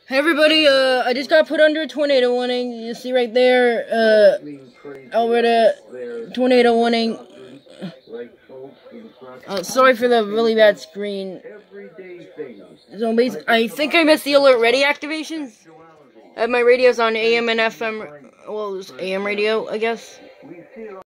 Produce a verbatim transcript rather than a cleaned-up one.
Hey everybody, uh, I just got put under a tornado warning. You see right there, uh, Alberta, tornado warning. Uh, sorry for the really bad screen. So basically, I think I missed the alert ready activations. I have my radios on A M and F M, well, it was A M radio, I guess.